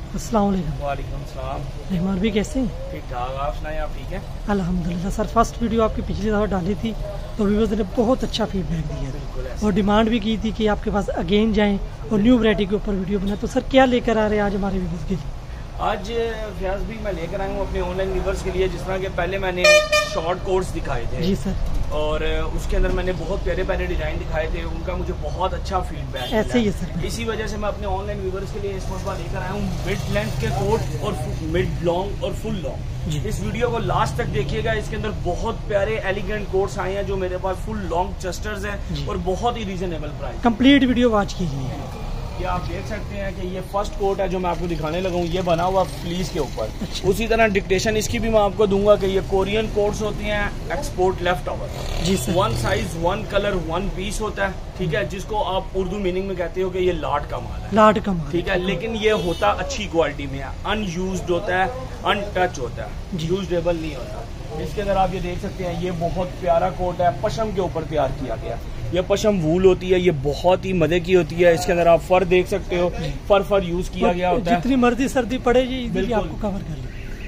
अस्सलाम वालेकुम। वालेकुम सलाम। रहमान भी कैसे हैं? ठीक ठाक, आप सुनाएं, आप ठीक है? अल्हम्दुलिल्लाह सर। फर्स्ट वीडियो आपकी पिछली दफ़ा डाली थी तो व्यूअर्स ने बहुत अच्छा फीडबैक दिया था और डिमांड भी की थी कि आपके पास अगेन जाएं और न्यू वैरायटी के ऊपर वीडियो बनाएं। तो सर क्या लेकर आ रहे हैं आज हमारे व्यूअर्स के लिए? आज फ्याज भी मैं लेकर आया हूँ अपने ऑनलाइन व्यूअर्स के लिए। जिस तरह के पहले मैंने शॉर्ट कोर्स दिखाए थे जी सर, और उसके अंदर मैंने बहुत प्यारे प्यारे डिजाइन दिखाए थे, उनका मुझे बहुत अच्छा फीडबैक ऐसे ही है सर। इसी वजह से मैं अपने ऑनलाइन व्यूअर्स के लिए इस मरतबा लेकर आया हूँ मिड लेंथ के कोट और मिड लॉन्ग और फुल लॉन्ग। इस वीडियो को लास्ट तक देखिएगा, इसके अंदर बहुत प्यारे एलिगेंट कोट्स आए हैं जो मेरे पास फुल लॉन्ग चेस्टर्स हैं और बहुत ही reasonable price. Complete video watch कीजिए। ये आप देख सकते हैं कि ये फर्स्ट कोट है जो मैं आपको दिखाने लगा हूँ, ये बना हुआ फ्लीस के ऊपर। उसी तरह डिक्टेशन इसकी भी मैं आपको दूंगा कि ये कोरियन कोट्स होती हैं एक्सपोर्ट लेफ्ट ओवर जी सर। 1 साइज 1 कलर 1 पीस होता है, ठीक है, जिसको आप उर्दू मीनिंग में कहते हो कि ये लाट का माल है। लाट का माल, ठीक है, लेकिन ये होता अच्छी क्वालिटी में है, अनयूज्ड होता है, अनटच होता है, यूजेबल नहीं होता। इसके अंदर आप ये देख सकते हैं, ये बहुत प्यारा कोट है, पशम के ऊपर तैयार किया गया। ये पशम वूल होती है, ये बहुत ही मजे की होती है। इसके अंदर आप फर देख सकते हो, फर यूज किया गया होता है। जितनी मर्जी सर्दी पड़े ये आपको कवर कर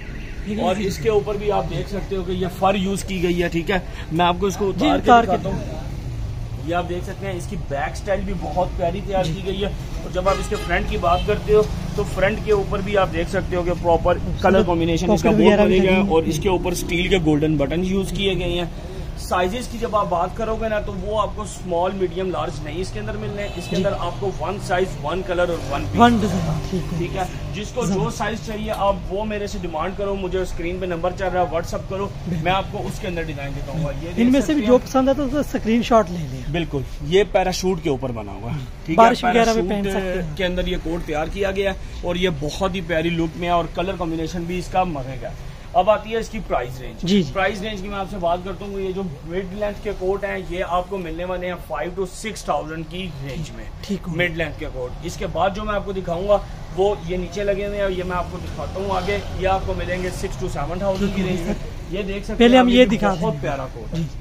ले। और इसके ऊपर भी आप देख सकते हो कि ये फर यूज की गई है, ठीक है। मैं आपको इसको उतार के दिखाता हूँ। ये आप देख सकते हैं, इसकी बैक स्टाइल भी बहुत प्यारी तैयार की गई है। और जब आप इसके फ्रंट की बात करते हो तो फ्रंट के ऊपर भी आप देख सकते हो कि प्रॉपर कलर कॉम्बिनेशन इसका बहुत बनेगा और इसके ऊपर स्टील के गोल्डन बटन यूज किए गए हैं। साइजेस की जब आप बात करोगे ना तो वो आपको स्मॉल मीडियम लार्ज नहीं इसके अंदर मिलने हैं। इसके अंदर आपको 1 साइज 1 कलर और 1 पीस, ठीक है। जिसको जो साइज चाहिए आप वो मेरे से डिमांड करो, मुझे स्क्रीन पे नंबर चल रहा है, व्हाट्सअप करो, मैं आपको उसके अंदर डिजाइन दिखाऊंगा। ये इनमें से भी जो पसंद है तो स्क्रीनशॉट ले लें। बिल्कुल, ये पैराशूट के ऊपर बना हुआ है, ठीक है। बारिश वगैरह में पहन सकते हैं। के अंदर ये कोट तैयार किया गया और ये बहुत ही प्यारी लुक में है और कलर कॉम्बिनेशन भी इसका मजे का। अब आती है इसकी प्राइस रेंज। जी। प्राइस रेंज की मैं आपसे बात करता हूँ, ये जो मिड लेंथ के कोट हैं ये आपको मिलने वाले हैं 5 to 6,000 की रेंज में, ठीक है। मिड लेंथ के कोट। इसके बाद जो मैं आपको दिखाऊंगा वो ये नीचे लगे हुए हैं, ये मैं आपको दिखाता हूँ आगे, ये आपको मिलेंगे 6 to 7,000 की रेंज में। ये देख सकते हैं, पहले हम ये दिखा बहुत प्यारा कोट है,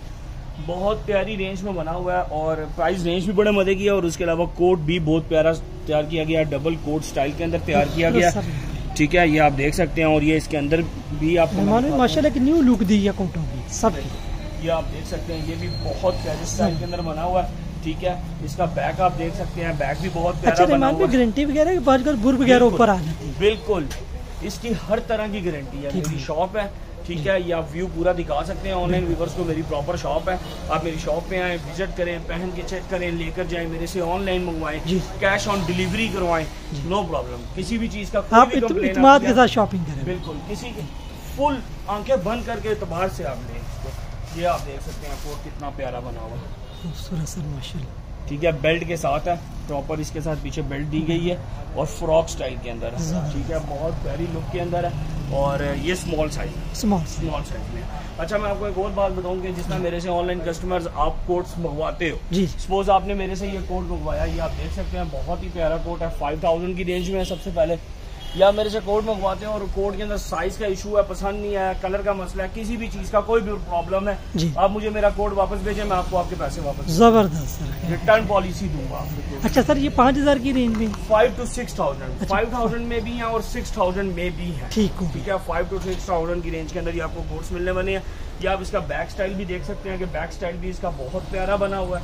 बहुत प्यारी रेंज में बना हुआ है और प्राइस रेंज भी बड़े मजे की है। और उसके अलावा कोट भी बहुत प्यारा तैयार किया गया, डबल कोट स्टाइल के अंदर तैयार किया गया, ठीक है। ये आप देख सकते हैं और ये इसके अंदर भी आपको माशाल्लाह की न्यू लुक दी है कोटों की सब। ये आप देख सकते हैं, ये भी बहुत प्यारे स्टाइल के अंदर बना हुआ है, ठीक है। इसका बैक आप देख सकते हैं, बैक भी बहुत प्यारा बना हुआ है। गारंटी वगैरह बाजकर बुर वगैरह ऊपर आ जाती है। बिल्कुल, इसकी हर तरह की गारंटी है। मेरी शॉप है, ठीक है, ये आप व्यू पूरा दिखा सकते हैं ऑनलाइन व्यूअर्स को। मेरी प्रॉपर शॉप है, आप मेरी शॉप पे आए, विजिट करें, पहन के चेक करें, लेकर जाएं, मेरे से ऑनलाइन मंगवाएं, कैश ऑन डिलीवरी करवाएं, नो प्रॉब्लम। किसी भी चीज का आप इत्मीनान के साथ शॉपिंग करें, बिल्कुल, किसी की फुल आंखें बंद करके एतबार से आप लें इसको। ये आप देख सकते हैं कोट कितना प्यारा बना हुआ है, खूबसूरत सर माशाल्लाह, ठीक है। बेल्ट के साथ है, प्रॉपर इसके साथ पीछे बेल्ट दी गई है और फ्रॉक स्टाइल के अंदर है, ठीक है। बहुत प्यारी लुक के अंदर है और ये स्मॉल साइज में। अच्छा, मैं आपको एक और बात बताऊं कि जिस तरह मेरे से ऑनलाइन कस्टमर्स आप कोट्स मंगवाते हो, सपोज आपने मेरे से ये कोट मंगवाया, ये आप देख सकते हैं बहुत ही प्यारा कोट है, 5,000 की रेंज में है। सबसे पहले या मेरे से कोट मंगवाते हैं और कोट के अंदर साइज का इशू है, पसंद नहीं आया, कलर का मसला है, किसी भी चीज का कोई भी प्रॉब्लम है, आप मुझे मेरा कोट वापस भेजें, मैं आपको आपके पैसे वापस, जबरदस्त सर, रिटर्न पॉलिसी दूंगा आपको। अच्छा सर, ये 5,000 की रेंज में 5 to 6,000, 5,000 में भी है और 6,000 में भी है, ठीक है। 5 to 6,000 की रेंज के अंदर ये आपको कोट्स मिलने वाले हैं। या आप इसका बैक स्टाइल भी देख सकते हैं कि बैक स्टाइल भी इसका बहुत प्यारा बना हुआ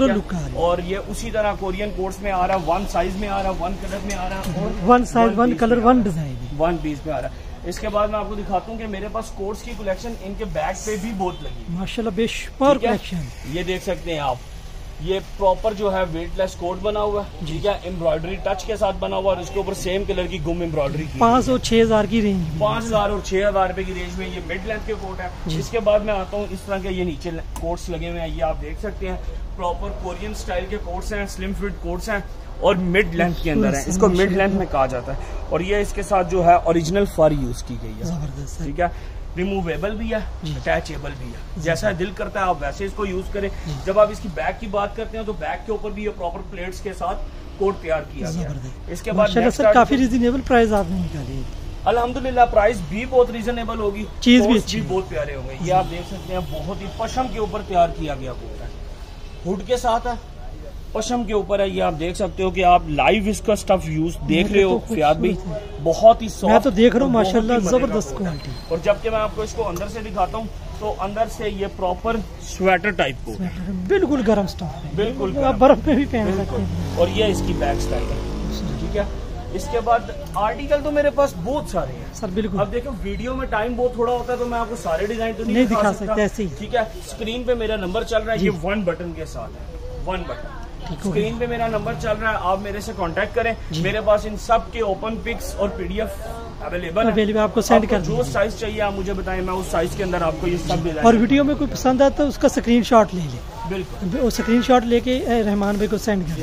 है और ये उसी तरह कोरियन कोट्स में आ रहा है, 1 साइज में आ रहा है, 1 कलर में आ रहा है और 1 साइज 1 कलर 1 डिजाइन 1 पीस में आ रहा है। इसके बाद मैं आपको दिखाता हूँ कि मेरे पास कोट्स की कलेक्शन इनके बैक पे भी बहुत लगी माशाल्लाह, बेशुमार कलेक्शन। ये देख सकते हैं आप, ये प्रॉपर जो है वेटलेस कोट बना हुआ है, ठीक है, एम्ब्रॉयडरी टच के साथ बना हुआ और इसके ऊपर सेम कलर की गुम एम्ब्रॉयडरी 5 और 6,000 की रेंज, 5,000 और 6,000 रुपए की रेंज में ये मिड लेंथ के कोट है। इसके बाद मैं आता हूँ, इस तरह के ये नीचे कोट्स लगे हुए हैं, ये आप देख सकते हैं, प्रॉपर कोरियन स्टाइल के कोट्स हैं, स्लिम फिट कोट्स हैं और मिड लेंथ के अंदर है, इसको मिड लेंथ में कहा जाता है। और ये इसके साथ जो है ओरिजिनल फर यूज की गई है, ठीक है। रिमूवेबल भी है, अटैचेबल भी है, जैसा दिल करता है आप वैसे इसको यूज करें। जब आप इसकी बैक की बात करते हैं तो बैक के ऊपर भी ये प्रॉपर प्लेट्स के साथ कोट तैयार किया गया है। इसके बाद सर काफी रीजनेबल प्राइस आपने निकाली है, अल्हम्दुलिल्लाह प्राइस भी बहुत रीजनेबल होगी, चीज भी अच्छी, बहुत प्यारे होंगे। ये आप देख सकते हैं बहुत ही पशम के ऊपर तैयार किया गया कोट है, हुड के साथ है, पशम के ऊपर है। ये आप देख सकते हो कि आप लाइव इसका स्टफ यूज देख रहे हो फियाज भाई, बहुत ही सॉफ्ट। मैं तो देख रहा हूँ माशाल्लाह जबरदस्त क्वालिटी। और जबकि मैं आपको इसको अंदर से दिखाता हूँ तो अंदर से ये प्रॉपर स्वेटर टाइप को, बिल्कुल गर्म स्टफ है, बिल्कुल आप बर्फ में भी पहन सकते हैं। और ये इसकी बैक स्टाइल है, ठीक है। इसके बाद आर्टिकल तो मेरे पास बहुत सारे हैं सर, बिल्कुल। अब देखो वीडियो में टाइम बहुत थोड़ा होता है तो मैं आपको सारे डिजाइन तो नहीं दिखा सकते ऐसे ही, ठीक है। स्क्रीन पे मेरा नंबर चल रहा है, ये 1 बटन के साथ है, 1 बटन स्क्रीन पे मेरा नंबर चल रहा है, आप मेरे से कांटेक्ट करें। मेरे पास इन सब के ओपन पिक्स और पीडीएफ अवेलेबल है, आपको सेंड कर जो साइज चाहिए आप मुझे बताएं, मैं उस साइज के अंदर आपको ये सब डिजाइन। और वीडियो में कोई पसंद आता है उसका स्क्रीनशॉट ले ले, बिल्कुल वो स्क्रीनशॉट लेके रहमान भाई को सेंड कर।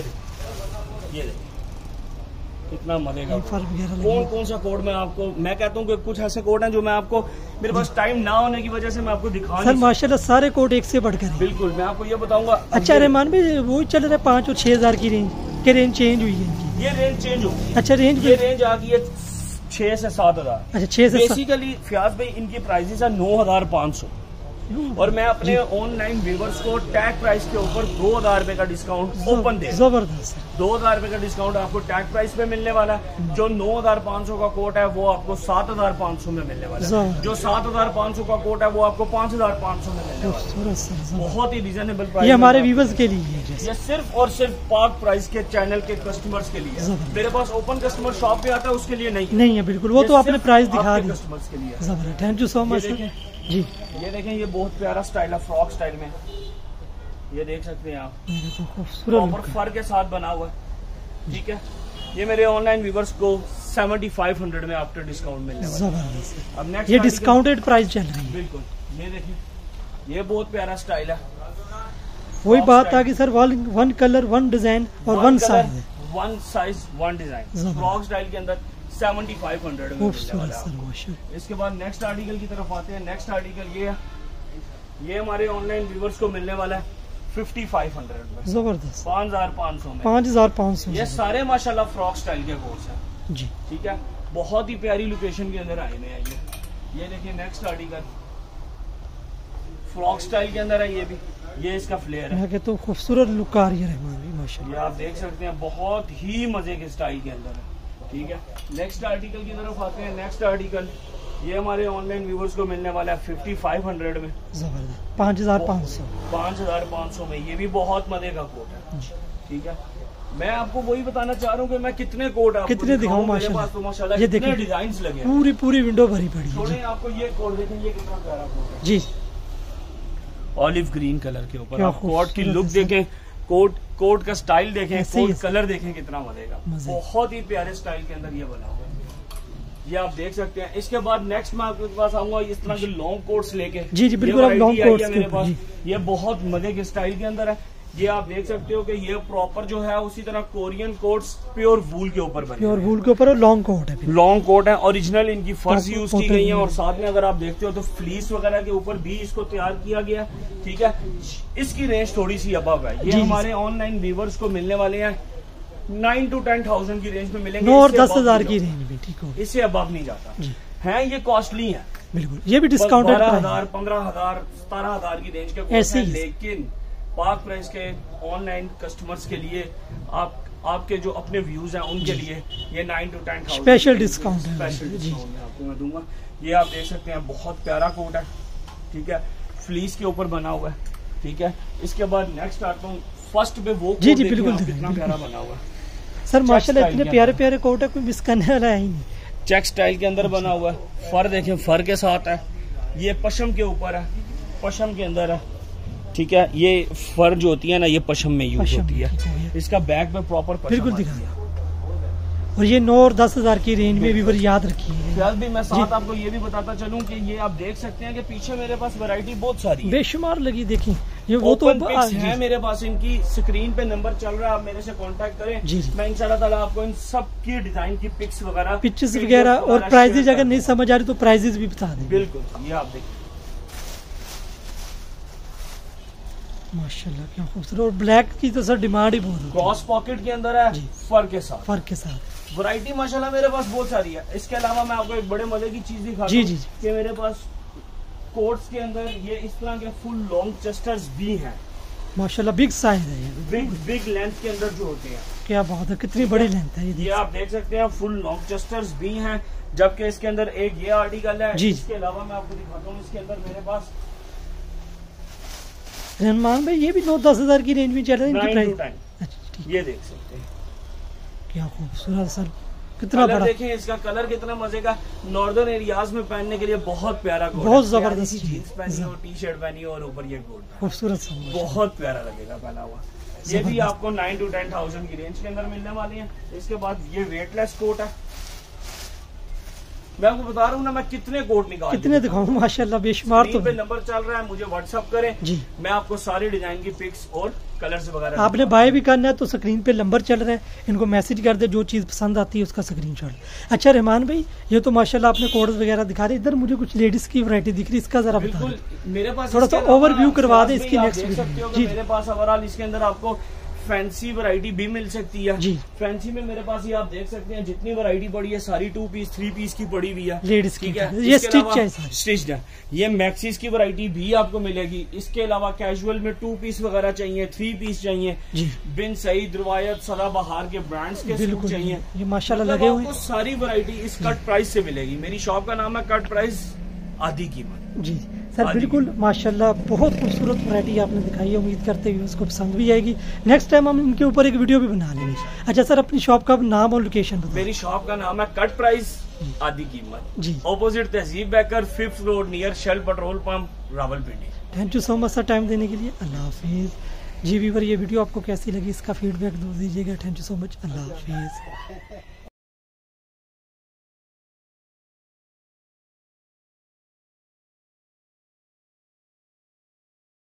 ये कितना मजे का कौन कौन सा कोड मैं आपको, मैं कहता हूँ कि कुछ ऐसे कोड हैं जो मैं आपको, मेरे पास टाइम ना होने की वजह से मैं आपको दिखा सर माशाल्लाह सारे कोड एक से बढ़कर हैं। बिल्कुल मैं आपको ये बताऊंगा। अच्छा रहमान भाई वो चल रहा है 5 और 6 हजार की रेंज, के रेंज चेंज हुई है इनकी? ये रेंज चेंज हो, अच्छा रेंज ये रेंज आ गई है 6 से 7 हजार। अच्छा 6 से बेसिकली फयाज भाई इनकी प्राइसेस है 9,500 और मैं अपने ऑनलाइन व्यूवर्स को टैग प्राइस के ऊपर 2,000 रुपए का डिस्काउंट ओपन दे, जबरदस्त 2,000 रुपए का डिस्काउंट आपको टैग प्राइस पे मिलने वाला है। जो 9,500 का कोट है वो आपको 7,500 में मिलने वाला है, जो 7,500 का कोट है वो आपको 5,500 में मिलने वाला है। बहुत ही रिजनेबल प्राइस, ये हमारे व्यूवर्स के लिए है, ये सिर्फ और सिर्फ पाक प्राइस के चैनल के कस्टमर्स के लिए। मेरे पास ओपन कस्टमर शॉप पे आता है उसके लिए नहीं है, बिल्कुल वो तो आपने प्राइस दिखा दी कस्टमर्स के लिए। जबरदस्त, थैंक यू सो मच जी। ये देखें, ये बहुत प्यारा स्टाइल है, फ्रॉक स्टाइल में, ये देख सकते हैं आप, प्रॉपर फर के साथ बना हुआ है, ठीक है। ये मेरे ऑनलाइन व्यूवर्स को 7,500 में आफ्टर डिस्काउंट मिलने वाला है। अब नेक्स्ट ये डिस्काउंटेड प्राइस चल रही है, बिल्कुल। ये देखिए, ये बहुत प्यारा स्टाइल है। वही बात आ गई सर, 1 कलर 1 डिजाइन और 1 size, 1 size 1 design, frock style के अंदर 7,500 में मिलने वाला है। इसके बाद नेक्स्ट आर्टिकल की तरफ आते हैं। नेक्स्ट आर्टिकल ये हमारे ऑनलाइन व्यूवर्स को मिलने वाला है 5,500 में, जबरदस्त 5,500 में, 5,500। ये सारे माशाल्लाह फ्रॉक स्टाइल के कोर्स हैं जी, ठीक है। बहुत ही प्यारी लोकेशन के अंदर आए हैं ये देखिए नेक्स्ट आर्टिकल फ्रॉक स्टाइल के अंदर है, ये भी, ये इसका फ्लेयर है, तो खूबसूरत लुक आ रही है रहमान माशाल्लाह। ये आप देख सकते हैं, बहुत ही मजे के स्टाइल के अंदर है, ठीक है। नेक्स्ट आर्टिकल की तरफ आते हैं। नेक्स्ट आर्टिकल ये हमारे ऑनलाइन व्यूवर्स को मिलने वाला है 5,500 में, जबरदस्त 5,500 में। ये भी बहुत मजे का कोट है, ठीक है। मैं आपको वही बताना चाह रहा हूँ कि मैं कितने कोट आपको कितने दिखाऊं माशाल्लाह, ये देखिए डिजाइन लगे, पूरी विंडो भरी पड़ी है। थोड़े आपको ये कोट देखें, ये कितना प्यारा कोट है जी, ऑलिव ग्रीन कलर के ऊपर। आप कोट की लुक देखें, कोट का स्टाइल देखें, कोट कलर देखें, कितना मजे का, बहुत ही प्यारे स्टाइल के अंदर ये बना हुआ है, ये आप देख सकते हैं। इसके बाद नेक्स्ट मैं आपके पास आऊंगा इस तरह के लॉन्ग कोट्स लेके। जी बिल्कुल, आप लॉन्ग कोट्स मेरे पास ये बहुत मजे के स्टाइल के अंदर है। ये आप देख सकते हो कि ये प्रॉपर जो है उसी तरह कोरियन कोट्स प्योर वूल के ऊपर बने, प्योर वूल के ऊपर लॉन्ग कोट है, लॉन्ग कोट है, ओरिजिनल इनकी फर्स यूज की गई है। और साथ में अगर आप देखते हो तो फ्लीस वगैरह के ऊपर भी इसको तैयार किया गया, ठीक है। इसकी रेंज थोड़ी सी अबव है, ये हमारे ऑनलाइन व्यूवर्स को मिलने वाले हैं 9 to 10,000 की रेंज में मिलेंगे, 9 और 10,000 की रेंज में, ठीक हो, इससे अबव नहीं जाता है। ये कॉस्टली है बिल्कुल, ये भी डिस्काउंटेड 12,000, 15,000, 17,000 की रेंज के कोर्स हैं, लेकिन पाक प्राइस के ऑनलाइन कस्टमर्स के लिए आपके जो अपने व्यूज हैं उनके लिए ये 9 to 10,000 स्पेशल डिस्काउंट है, स्पेशल डिस्काउंट आपको मैं दूंगा। ये आप देख सकते हैं, बहुत प्यारा कोट है, ठीक है, फ्लीस के ऊपर बना हुआ है, ठीक है। इसके बाद नेक्स्ट आता हूँ, फर्स्ट पे वो जी बिल्कुल कितना प्यारा बना हुआ है सर माशाल्लाह, इतने प्यारे कोट है, कोई मिस करने वाला है ही नहीं। चेक स्टाइल के अंदर बना हुआ है, फर देखें, फर के साथ है, ये पशम के ऊपर है, पशम के अंदर है, ठीक है। ये फर जो होती है ना, ये पशम में यूज होती है। इसका बैक पे प्रॉपर बिल्कुल दिखा, और ये 9 और 10,000 की रेंज में भी याद रखिए। भी मैं साथ आपको ये भी बताता चलूं कि ये आप देख सकते हैं कि पीछे मेरे पास वैरायटी बहुत सारी है, बेशुमार लगी, देखिए ये वो तो है मेरे पास, इनकी स्क्रीन पे नंबर चल रहा है, आप मेरे से कांटेक्ट करें जी। मैं इंशाल्लाह ताला आपको इन सब की डिजाइन की पिक्स वगैरह और प्राइजेज अगर नहीं समझ आ रही तो प्राइजेज भी बता दें। बिल्कुल, ये आप देखिए माशाल्लाह क्या खूबसूरत, और ब्लैक की तो सर डिमांड ही बहुत है। क्रॉस पॉकेट के अंदर है, फर के साथ वैरायटी माशाल्लाह मेरे पास बहुत सारी है। इसके अलावा मैं आपको एक बड़े मजे की चीज दिखा दूं कि मेरे पास कोट्स के अंदर ये इस तरह के फुल लॉन्ग चेस्टर्स भी हैं, माशाल्लाह बिग साइज है ये, बिग लेंथ के अंदर जो होते हैं। क्या बात है, कितनी बड़ी लेंथ है ये आप देख सकते हैं। फुल लॉन्ग चेस्टर्स भी हैं, जबकि इसके अंदर एक ये आर्टिकल है। जी। इसके अलावा मैं आपको दिखाता हूँ, इसके अंदर मेरे पास रहमान भाई ये भी 9-10 हज़ार की रेंज में चल रहा है इनकी प्राइस। अच्छा ठीक, ये देख सकते हैं क्या खूबसूरत सर, कितना बड़ा। देखें इसका कलर कितना मजे का, नॉर्दर्न एरियाज में पहनने के लिए बहुत प्यारा, बहुत जबरदस्त जीन्स पहनी हो, टी शर्ट पहनी हो और ऊपर ये गोल्ड, खूबसूरत सा, बहुत प्यारा लगेगा पहना हुआ। ये भी आपको 9 to 10,000 की रेंज के अंदर मिलने वाली है। इसके बाद ये वेटलेस कोट है। मैं आपको बता रहा हूँ ना, मैं कितने कोट निकाल, कितने दिखाऊं, माशाल्लाह बेशुमार। तो पे नंबर चल रहा है, मुझे व्हाट्सअप करें जी, मैं आपको सारी डिजाइन की पिक्स और कलर्स वगैरह। आपने बाय भी करना है तो स्क्रीन पे नंबर चल रहा है, इनको मैसेज कर दे, जो चीज़ पसंद आती है उसका स्क्रीनशॉट। अच्छा रहमान भाई, ये तो माशाल्लाह आपने कोड्स वगैरह दिखा रहे, इधर मुझे कुछ लेडीज की वैरायटी दिख रही है, इसका जरा बता दें। मेरे पास थोड़ा सा ओवरव्यू करवा दे इसकी नेक्स्ट वीडियो जी। मेरे पास ओवरऑल इसके अंदर आपको फैंसी वैरायटी भी मिल सकती है जी। फैंसी में मेरे पास ये आप देख सकते हैं, जितनी वैरायटी पड़ी है सारी 2 पीस 3 पीस की पड़ी हुई है, लेडीज की। ठीक है, ये स्टिच्ड है। ये मैक्सीज की वैरायटी भी आपको मिलेगी। इसके अलावा कैजुअल में 2 पीस वगैरह चाहिए, 3 पीस चाहिए जी, बिन सईद, रिवायत, सदाबहार के ब्रांड्स के सूट चाहिए, ये माशाल्लाह लगे हुए हैं। सारी वैरायटी इस कट प्राइस से मिलेगी। मेरी शॉप का नाम है कट प्राइस आधी कीमत जी सर, बिल्कुल माशाल्लाह बहुत खूबसूरत वैरायटी आपने दिखाई है, उम्मीद करते हुए उसको पसंद भी आएगी। नेक्स्ट टाइम हम इनके ऊपर एक वीडियो भी बना लेंगे। अच्छा सर, अपनी शॉप का नाम और लोकेशन बताओ। मेरी शॉप का नाम है कट प्राइस आधी कीमत जी, opposite Tehzeeb baker, 5th road near Shell petrol pump, Rawalpindi. Thank you so much sir time देने के लिए। अल्लाह हाफिज़ जी। व्यूअर, ये वीडियो आपको कैसी लगी इसका फीडबैक दे दीजिएगा। थैंक यू सो मच, अल्लाह हाफिज़।